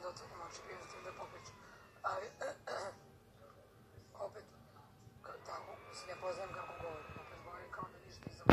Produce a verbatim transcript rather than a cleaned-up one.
otvorim oči i ostavim da pokreću. Ali, opet, tako, ne poznajem kako govorim.